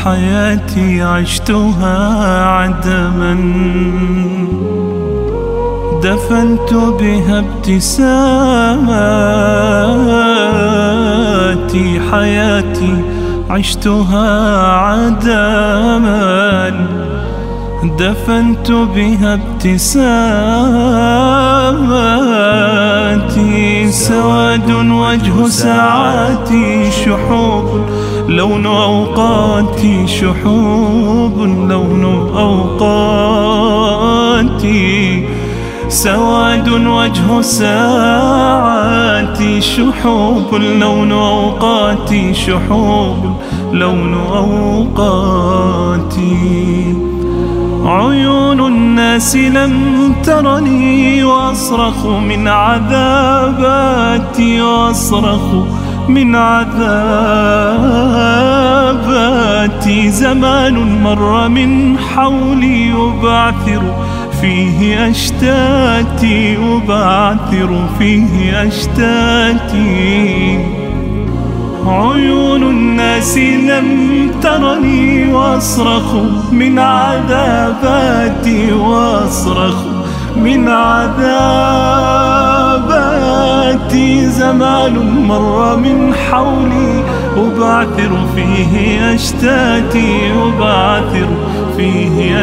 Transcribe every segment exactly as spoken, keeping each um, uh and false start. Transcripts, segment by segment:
حياتي عشتها عدما، دفنت بها ابتساماتي. حياتي عشتها عدما، دفنت بها ابتساماتي. سواد وجه ساعاتي شحوب، لون أوقاتي شحوب، لون أوقاتي. سواد وجه ساعاتي شحوب، لون أوقاتي شحوب، لون أوقاتي. عيون الناس لم ترني وأصرخ من عذاباتي، وأصرخ من عذاباتي. زمان مر من حولي يبعثر فيه أشتاتي، يبعثر فيه أشتاتي. عيون الناس لم ترني وأصرخ من عذاباتي، وأصرخ من عذاباتي. زمان مر من حولي أبعثر فيه أشتاتي، أبعثر فيه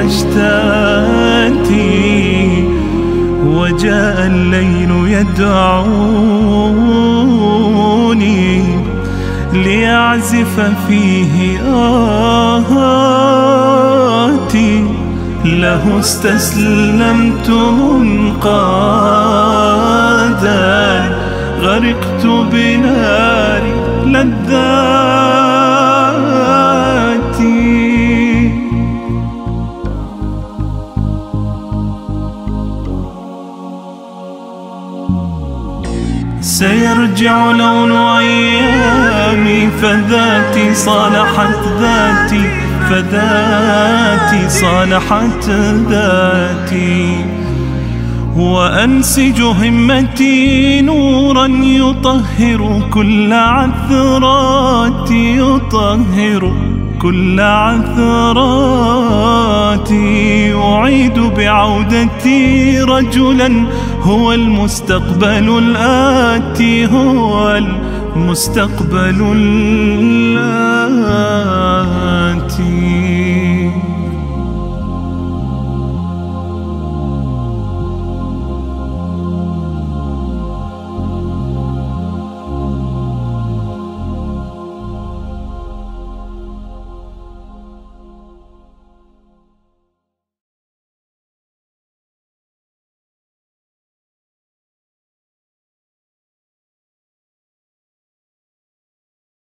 أشتاتي. وجاء الليل يدعوني ليعزف فيه آهاتي. له استسلمت منقادا، غرقت بنار لذاتي. سيرجع لون أيامي، فذاتي صالحت ذاتي، فذاتي صالحت ذاتي. وأنسج همتي نورا يطهر كل عثراتي، يطهر كل عثراتي. أعيد بعودتي رجلا هو المستقبل الآتي، هو المستقبل الآتي.